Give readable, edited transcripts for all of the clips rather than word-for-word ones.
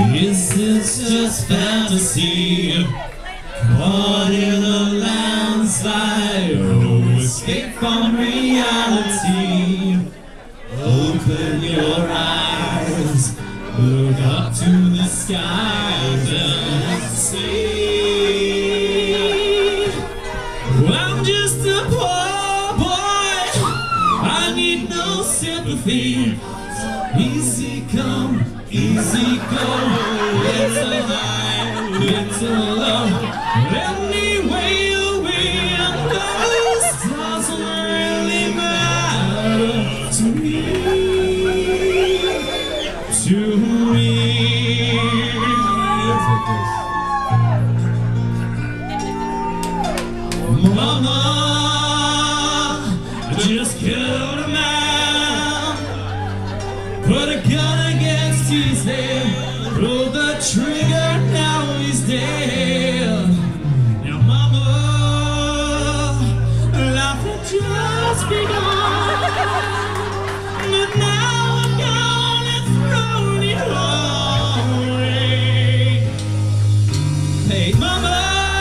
Is this just fantasy? Caught in a landslide, no escape from reality. Open your eyes, look up to the skies and see. I'm just a poor boy, I need no sympathy. Easy come, easy go, little high, little low. Any way you win, those doesn't really matter to me. To me. Mama just killed a man, put a gun against his head, pulled the trigger, now he's dead. Now mama, life had just begun, but now I'm gone and thrown it away. Hey mama,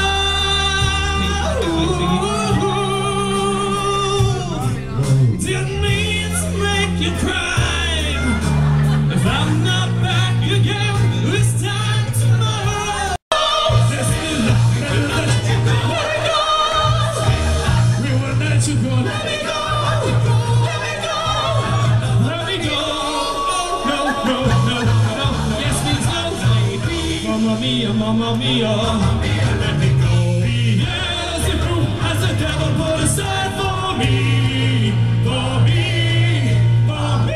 didn't mean to make you cry. If I'm not back again this time tomorrow, let me go. We won't let you go. Let me go. Let me go. Let me go. No, no, no, no. Yes, please, no, baby. Mamma mia, mamma mia. Let me go. Yes, the proof has the devil put aside for me. For me. For me.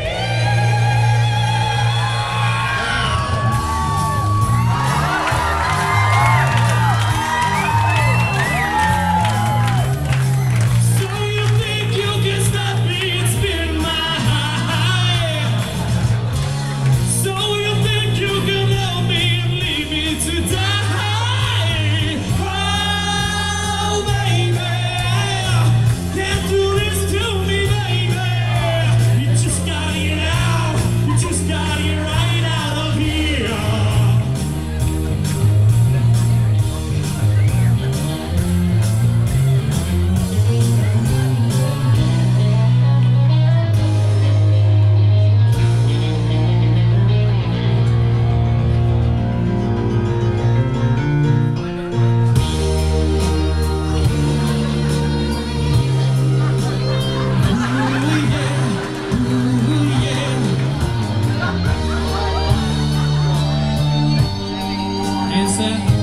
So you think you can stop me and spin my high? So you think you can help me and leave me to die? Oh baby, can't do this to me, baby. You just gotta get out. You just gotta get right out of here. Answer.